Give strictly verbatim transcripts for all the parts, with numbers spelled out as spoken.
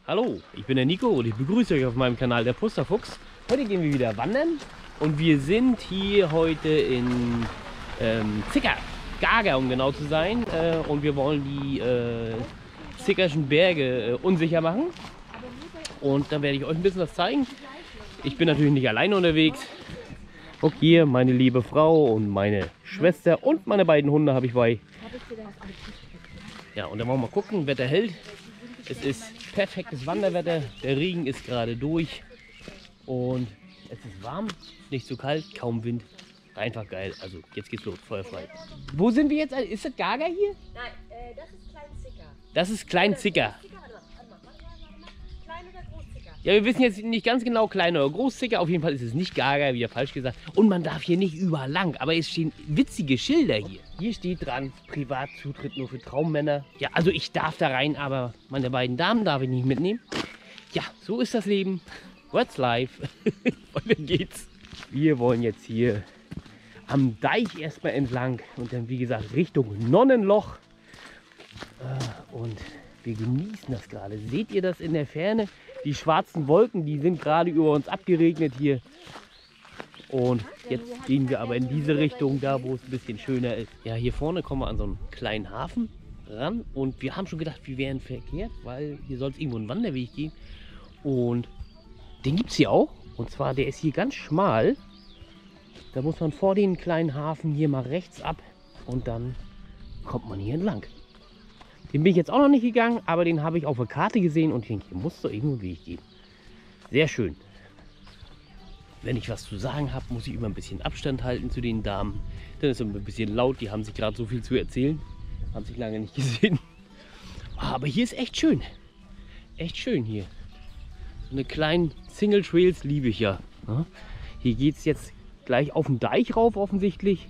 Hallo, ich bin der Nico und ich begrüße euch auf meinem Kanal der Pusterfuchs. Heute gehen wir wieder wandern und wir sind hier heute in ähm, Zicker, Gaga um genau zu sein. Äh, und wir wollen die äh, Zickerschen Berge äh, unsicher machen. Und dann werde ich euch ein bisschen was zeigen. Ich bin natürlich nicht alleine unterwegs. Auch hier meine liebe Frau und meine Schwester und meine beiden Hunde habe ich bei. Ja, und dann wollen wir mal gucken, Wetter hält. Es ist perfektes Wanderwetter, der Regen ist gerade durch und es ist warm, nicht zu kalt, kaum Wind, einfach geil. Also jetzt geht's los, feuerfrei. Wo sind wir jetzt? Ist das Gaga hier? Nein, äh, das ist Klein Zicker. Das ist Klein Zicker. Klein oder Groß Zicker? Ja, wir wissen jetzt nicht ganz genau, Klein oder Groß Zicker. Auf jeden Fall ist es nicht Gaga, wieder falsch gesagt. Und man darf hier nicht überall lang, aber es stehen witzige Schilder hier. Hier steht dran, Privatzutritt nur für Traummänner. Ja, also ich darf da rein, aber meine beiden Damen darf ich nicht mitnehmen. Ja, so ist das Leben. What's life? Weiter geht's. Wir wollen jetzt hier am Deich erstmal entlang und dann, wie gesagt, Richtung Nonnenloch. Und wir genießen das gerade. Seht ihr das in der Ferne? Die schwarzen Wolken, die sind gerade über uns abgeregnet hier. Und jetzt gehen wir aber in diese Richtung, da wo es ein bisschen schöner ist. Ja, hier vorne kommen wir an so einen kleinen Hafen ran. Und wir haben schon gedacht, wir wären verkehrt, weil hier soll es irgendwo einen Wanderweg gehen. Und den gibt es hier auch. Und zwar, der ist hier ganz schmal. Da muss man vor den kleinen Hafen hier mal rechts ab. Und dann kommt man hier entlang. Den bin ich jetzt auch noch nicht gegangen, aber den habe ich auf der Karte gesehen. Und ich denke, hier muss doch irgendwo einen Weg gehen. Sehr schön. Wenn ich was zu sagen habe, muss ich immer ein bisschen Abstand halten zu den Damen. Dann ist es ein bisschen laut, die haben sich gerade so viel zu erzählen. Haben sich lange nicht gesehen. Aber hier ist echt schön. Echt schön hier. So eine kleinen Single Trails liebe ich ja. Hier geht es jetzt gleich auf den Deich rauf offensichtlich.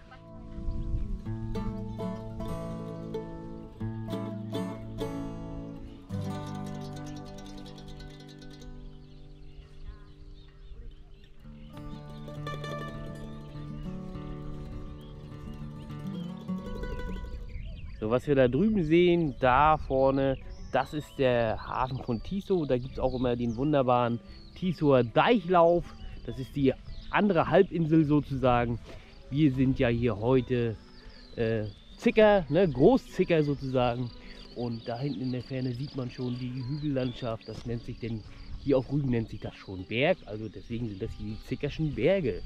So, was wir da drüben sehen, da vorne, das ist der Hafen von Tiso. Da gibt es auch immer den wunderbaren Tisoer Deichlauf. Das ist die andere Halbinsel sozusagen. Wir sind ja hier heute äh, Zicker, ne, Großzicker sozusagen. Und da hinten in der Ferne sieht man schon die Hügellandschaft. Das nennt sich denn, hier auf Rügen nennt sich das schon Berg. Also deswegen sind das hier die Zickerschen Berge.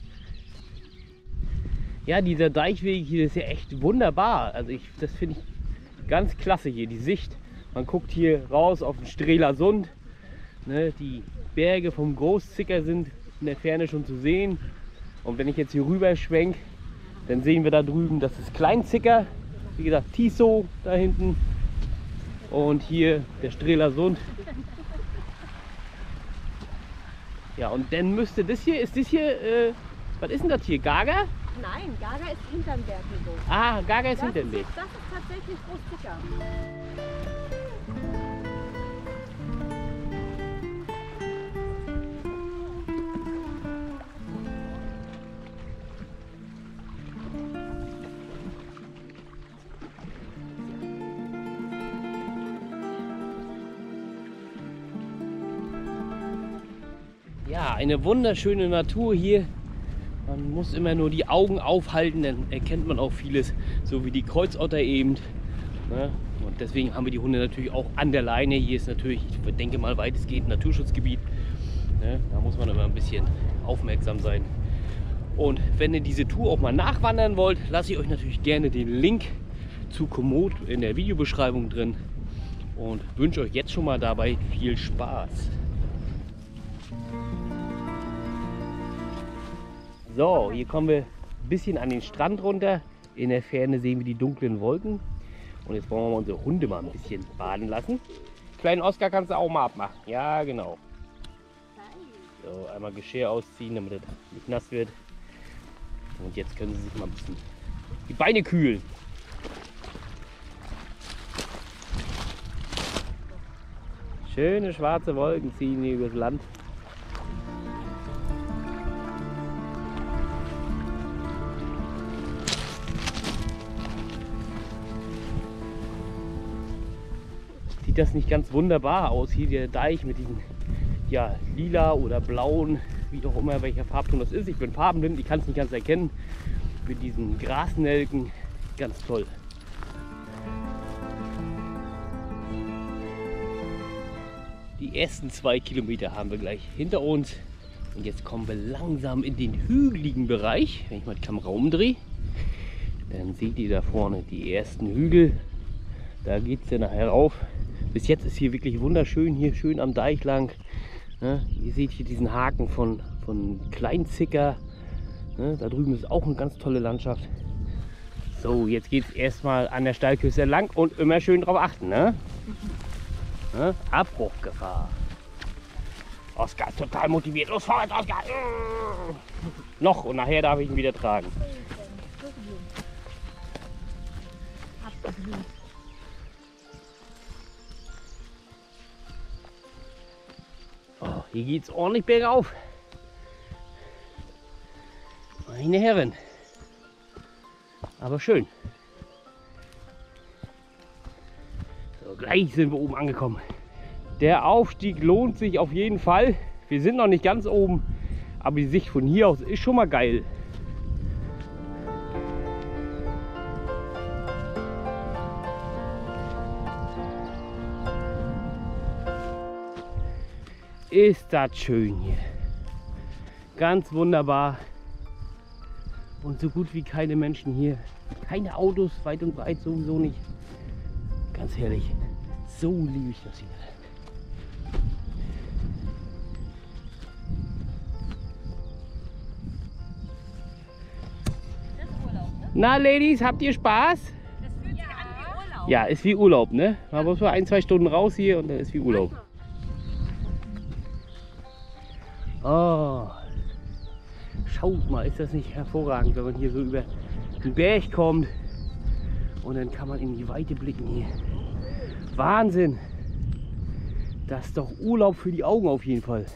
Ja, dieser Deichweg hier ist ja echt wunderbar. Also ich, das finde ich ganz klasse hier, die Sicht. Man guckt hier raus auf den Strehler Sund. Ne, die Berge vom Großzicker sind in der Ferne schon zu sehen. Und wenn ich jetzt hier rüber schwenke, dann sehen wir da drüben, das ist Kleinzicker. Wie gesagt, Tiso da hinten. Und hier der Strehler Sund. Ja, und dann müsste das hier, ist das hier, äh, was ist denn das hier, Gaga? Nein, Gaga ist hinterm Berg so. Ah, Gaga ist Das hinterm ist, Weg. das ist tatsächlich Groß Zicker. Ja, eine wunderschöne Natur hier. Man muss immer nur die Augen aufhalten, dann erkennt man auch vieles, so wie die Kreuzotter eben. Ne? Und deswegen haben wir die Hunde natürlich auch an der Leine. Hier ist natürlich, ich denke mal, weitestgehend Naturschutzgebiet. Ne? Da muss man immer ein bisschen aufmerksam sein. Und wenn ihr diese Tour auch mal nachwandern wollt, lasse ich euch natürlich gerne den Link zu Komoot in der Videobeschreibung drin. Und wünsche euch jetzt schon mal dabei viel Spaß. So, hier kommen wir ein bisschen an den Strand runter. In der Ferne sehen wir die dunklen Wolken. Und jetzt wollen wir mal unsere Hunde mal ein bisschen baden lassen. Kleinen Oskar kannst du auch mal abmachen. Ja, genau. So, einmal Geschirr ausziehen, damit es nicht nass wird. Und jetzt können sie sich mal ein bisschen die Beine kühlen. Schöne schwarze Wolken ziehen hier übers Land. sieht das nicht ganz wunderbar aus. Hier der Deich mit diesen ja, lila oder blauen, wie auch immer, welcher Farbton das ist. Ich bin farbenblind, ich kann es nicht ganz erkennen. Mit diesen Grasnelken, ganz toll. Die ersten zwei Kilometer haben wir gleich hinter uns. Und jetzt kommen wir langsam in den hügeligen Bereich. Wenn ich mal die Kamera umdrehe, dann seht ihr da vorne die ersten Hügel. Da geht es ja nachher rauf. Bis jetzt ist hier wirklich wunderschön, hier schön am Deich lang. Ne? Ihr seht hier diesen Haken von, von Kleinzicker. Ne? Da drüben ist auch eine ganz tolle Landschaft. So, jetzt geht es erstmal an der Steilküste lang und immer schön drauf achten. Ne? Ne? Abbruchgefahr. Oskar ist total motiviert. Los, vorwärts, Oskar! Noch und nachher darf ich ihn wieder tragen. Oh, hier geht es ordentlich bergauf. Meine Herren. Aber schön. So, gleich sind wir oben angekommen. Der Aufstieg lohnt sich auf jeden Fall. Wir sind noch nicht ganz oben, aber die Sicht von hier aus ist schon mal geil. Ist das schön hier. Ganz wunderbar. Und so gut wie keine Menschen hier. Keine Autos, weit und breit sowieso nicht. Ganz herrlich. So liebe ich das hier. Na, Ladies, habt ihr Spaß? Das fühlt sich an wie Urlaub. Ja, ist wie Urlaub, ne? Man muss mal ein, zwei Stunden raus hier und dann ist wie Urlaub. Oh, schaut mal, ist das nicht hervorragend, wenn man hier so über den Berg kommt und dann kann man in die Weite blicken hier. Wahnsinn! Das ist doch Urlaub für die Augen auf jeden Fall.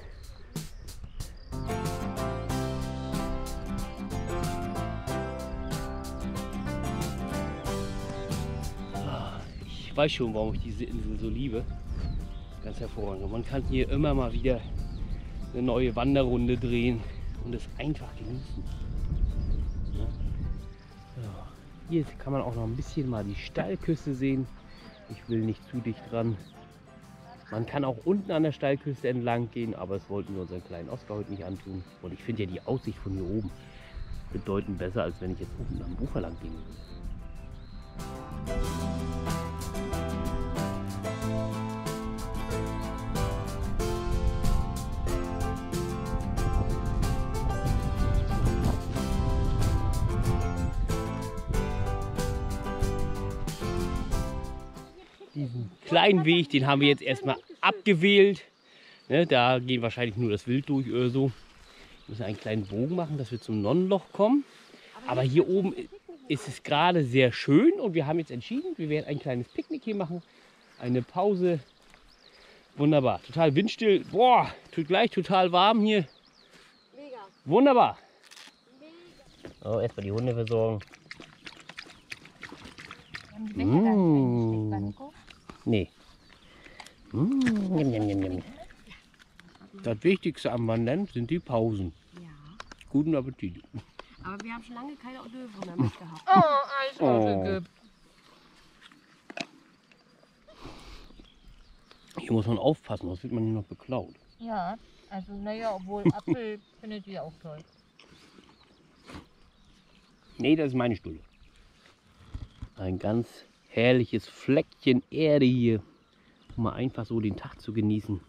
Ich weiß schon, warum ich diese Insel so liebe. Ganz hervorragend. Und man kann hier immer mal wieder eine neue Wanderrunde drehen und es einfach genießen. Ja. Ja. Hier kann man auch noch ein bisschen mal die Steilküste sehen. Ich will nicht zu dicht dran. Man kann auch unten an der Steilküste entlang gehen, aber das wollten wir unseren kleinen Oskar heute nicht antun. Und ich finde ja die Aussicht von hier oben bedeutend besser, als wenn ich jetzt unten am Ufer lang gehen würde. Diesen kleinen Weg, den haben wir jetzt erstmal abgewählt. Ne, da gehen wahrscheinlich nur das Wild durch oder so. Wir müssen einen kleinen Bogen machen, dass wir zum Nonnenloch kommen. Aber hier oben ist es gerade sehr schön und wir haben jetzt entschieden, wir werden ein kleines Picknick hier machen. Eine Pause. Wunderbar. Total windstill. Boah, tut gleich total warm hier. Mega. Wunderbar. Mega. Oh, erstmal die Hunde versorgen. Haben die Becher gar nicht eingesteckt, Nico? Nee. Mm, njam, njam, njam, njam. Das Wichtigste am Wandern sind die Pausen. Ja. Guten Appetit. Aber wir haben schon lange keine Löwen mehr mitgehabt. Oh, Oh. Hier muss man aufpassen, sonst wird man hier noch beklaut. Ja, also naja, obwohl Apfel findet ihr auch toll. Nee, das ist meine Stulle. Ein ganz herrliches Fleckchen Erde hier, um mal einfach so den Tag zu genießen.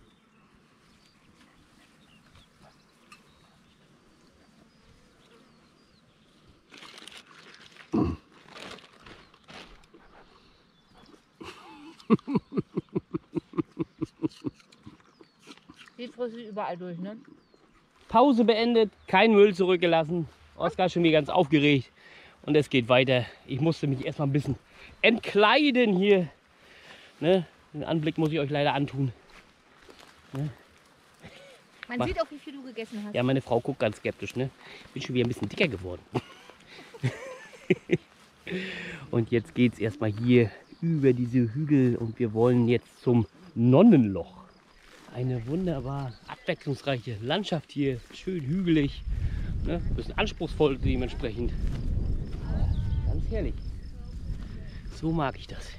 Die frisst überall durch, ne? Pause beendet, kein Müll zurückgelassen. Oskar ist schon wieder ganz aufgeregt und es geht weiter. Ich musste mich erstmal ein bisschen entkleiden hier. Ne? Den Anblick muss ich euch leider antun. Ne? Man Ma- sieht auch, wie viel du gegessen hast. Ja, meine Frau guckt ganz skeptisch. Ne? Bin schon wieder ein bisschen dicker geworden. Und jetzt geht es erstmal hier über diese Hügel und wir wollen jetzt zum Nonnenloch. Eine wunderbar abwechslungsreiche Landschaft hier, schön hügelig, ne? Bisschen anspruchsvoll dementsprechend. Ganz herrlich. So mag ich das.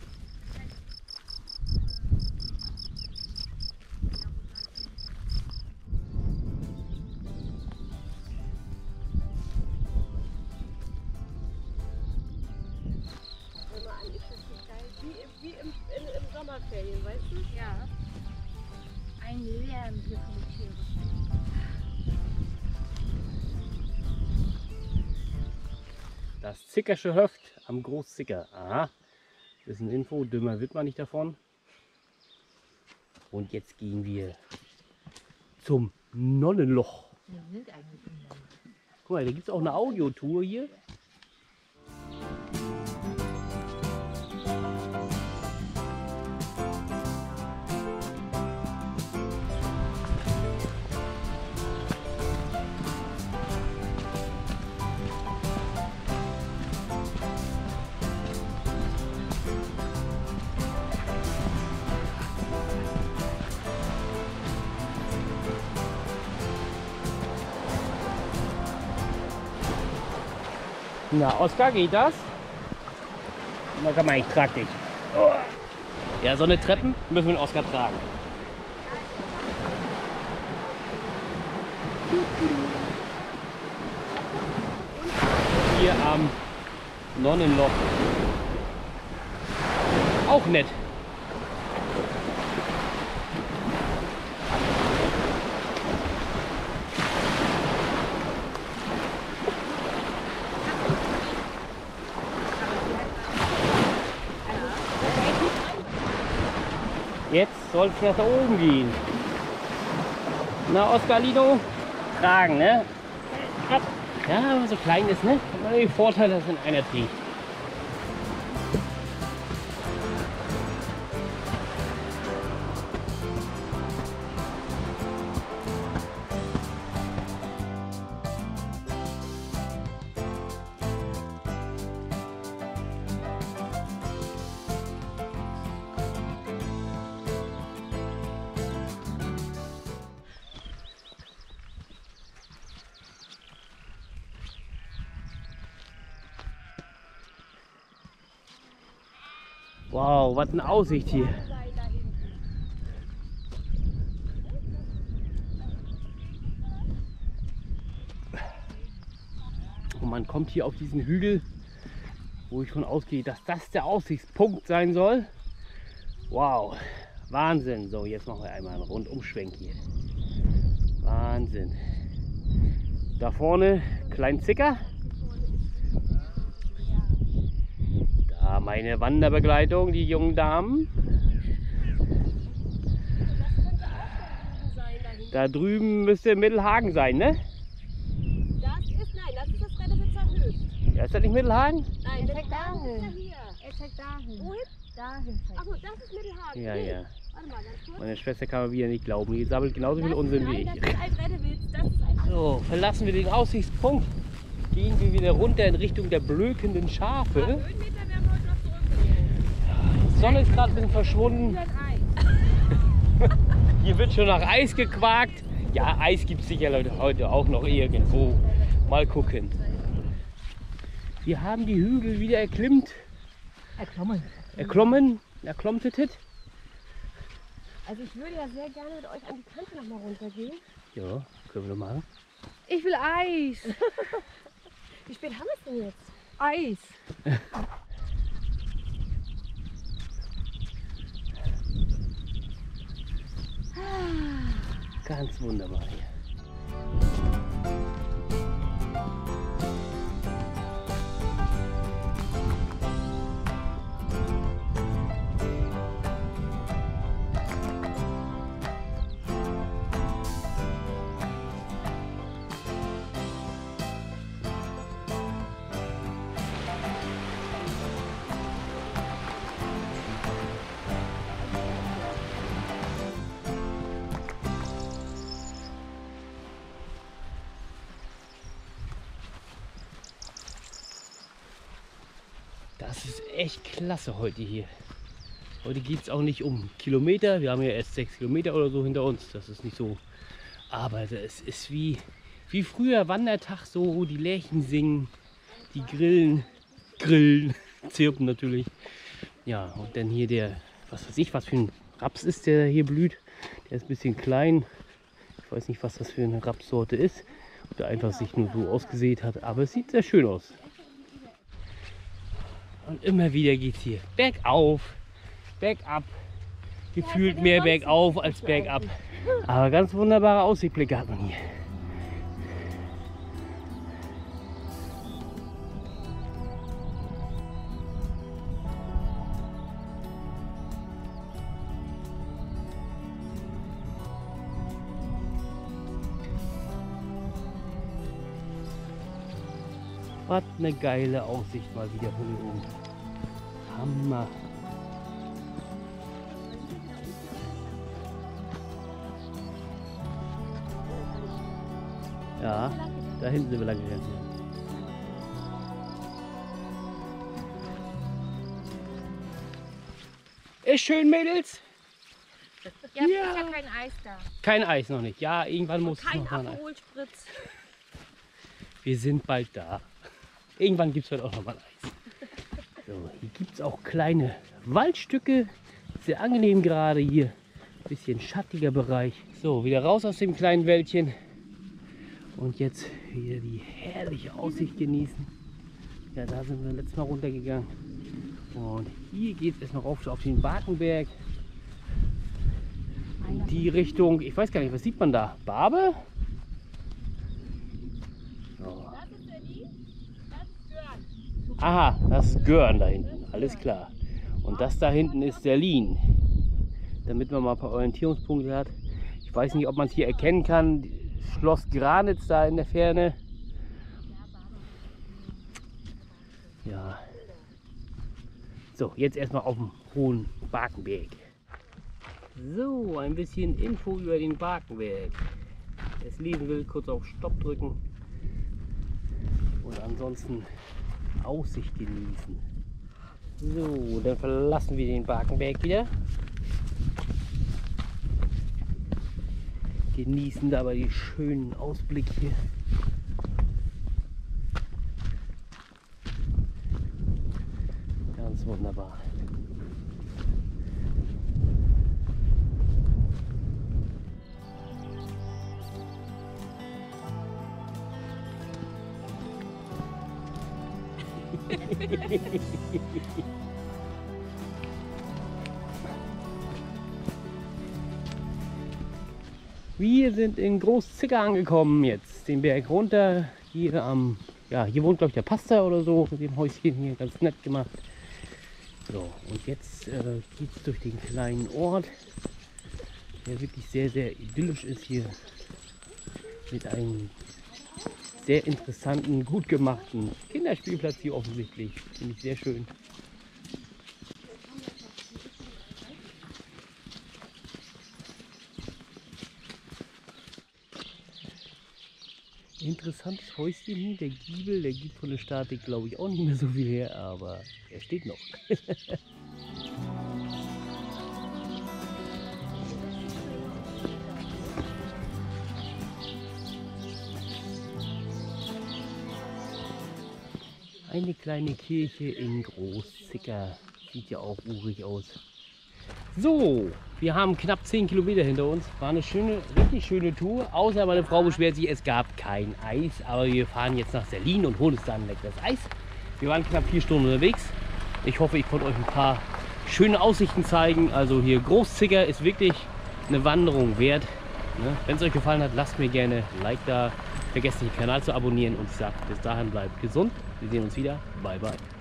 Wie, wie im, in, im Sommerferien, weißt du? Ja. Ein Lärm hier von den Tieren. Das Zickersche Höft am Großzicker. Aha, das ist eine Info, dümmer wird man nicht davon. Und jetzt gehen wir zum Nonnenloch. Wir sind eigentlich in der Guck mal, da gibt es auch eine Audiotour hier. Na, Oskar, geht das? Na, komm mal, ich trag dich. Oh. Ja, so eine Treppen müssen wir den Oskar tragen. Hier am Nonnenloch. Auch nett. Jetzt soll es nach da oben gehen. Na, Oscarlino, tragen, ne? Ja, wenn man so klein ist, ne? Hat man den Vorteil, dass in einer trägt. Wow, was eine Aussicht hier. Und man kommt hier auf diesen Hügel, wo ich von ausgehe, dass das der Aussichtspunkt sein soll. Wow, Wahnsinn. So, jetzt machen wir einmal einen Rundumschwenk hier. Wahnsinn. Da vorne Klein Zicker. Meine Wanderbegleitung, die jungen Damen. Da drüben müsste Mittelhagen sein, ne? Das ist, nein, das ist das Redewitzer Höft. Ja, ist das nicht Mittelhagen? Nein, Er das zeigt dahin. ist ja hier. Er zeigt dahin. Wohin? Dahin zeigt Achso, das ist Mittelhagen. Ja, Nee. ja. Warte mal, ganz kurz. Meine Schwester kann man wieder nicht glauben. Die sammelt genauso viel Das- Unsinn wie nein, ich. das ist ein Redewitz. Das ist ein So, verlassen wir den Aussichtspunkt. Gehen wir wieder runter in Richtung der blökenden Schafe. Höhenmeter werden wir heute noch zurückgehen. Die Sonne ist gerade ein bisschen verschwunden. Ein Eis. Hier wird schon nach Eis gequakt. Ja, Eis gibt es sicher Leute, heute auch noch irgendwo. Mal gucken. Wir haben die Hügel wieder erklimmt, Erklommen. erklommen, erklommtetet. Also ich würde ja sehr gerne mit euch an die Kante noch mal runtergehen. Ja, können wir doch machen. Ich will Eis. Wie spät haben wir es denn jetzt? Eis. Ganz wunderbar hier. Das ist echt klasse heute hier. Heute geht es auch nicht um Kilometer. Wir haben ja erst sechs Kilometer oder so hinter uns. Das ist nicht so. Aber es ist wie, wie früher Wandertag so. Die Lerchen singen, die grillen, grillen, zirpen natürlich. Ja, und dann hier der, was weiß ich, was für ein Raps ist, der hier blüht. Der ist ein bisschen klein. Ich weiß nicht, was das für eine Rapssorte ist. Oder einfach sich nur so ausgesät hat. Aber es sieht sehr schön aus. Und immer wieder geht es hier bergauf, bergab. Gefühlt mehr bergauf als bergab. Aber ganz wunderbare Aussichtblicke hat man hier. Was eine geile Aussicht mal wieder von hier oben. Hammer. Ja, da hinten sind wir lang gegangen. Ist schön, Mädels. Ja, ja. Ist ja kein Eis da. Kein Eis noch nicht. Ja, irgendwann muss es Kein noch mal ein Eis. Aperol-Spritz. Wir sind bald da. Irgendwann gibt es heute auch noch mal Eis. So, hier gibt es auch kleine Waldstücke. Sehr angenehm gerade hier. Bisschen schattiger Bereich. So, wieder raus aus dem kleinen Wäldchen. Und jetzt wieder die herrliche Aussicht genießen. Ja, da sind wir letztes Mal runtergegangen. Und hier geht es erstmal rauf auf den Barkenberg. In die Richtung, ich weiß gar nicht, was sieht man da? Barbe? So. Aha, das ist Görn da hinten, alles klar. Und das da hinten ist der Lien. Damit man mal ein paar Orientierungspunkte hat. Ich weiß nicht, ob man es hier erkennen kann. Schloss Granitz da in der Ferne. Ja. So, jetzt erstmal auf dem hohen Barkenberg. So, ein bisschen Info über den Barkenberg. Wer es lesen will, kurz auf Stopp drücken. Und ansonsten Aussicht genießen. So, dann verlassen wir den Barkenberg wieder. Genießen dabei die schönen Ausblicke hier. Ganz wunderbar. Wir sind in Großzicker angekommen jetzt, den Berg runter. Hier am, ja, hier wohnt glaube ich der Pastor oder so, mit dem Häuschen hier, ganz nett gemacht. So, und jetzt äh, geht es durch den kleinen Ort, der wirklich sehr, sehr idyllisch ist hier. Mit einem sehr interessanten, gut gemachten Kinderspielplatz hier offensichtlich. Finde ich sehr schön. Interessantes Häuschen hier, der Giebel, der gibt von der Statik glaube ich auch nicht mehr so viel her, aber er steht noch. Eine kleine Kirche in Großzicker, sieht ja auch urig aus. So, wir haben knapp zehn Kilometer hinter uns. War eine schöne, richtig schöne Tour. Außer meine Frau beschwert sich, es gab kein Eis. Aber wir fahren jetzt nach Serlin und holen uns dann ein leckeres Eis. Wir waren knapp vier Stunden unterwegs. Ich hoffe, ich konnte euch ein paar schöne Aussichten zeigen. Also hier Großzicker ist wirklich eine Wanderung wert. Wenn es euch gefallen hat, lasst mir gerne ein Like da. Vergesst nicht, den Kanal zu abonnieren. Und ich sage, bis dahin bleibt gesund. Wir sehen uns wieder. Bye, bye.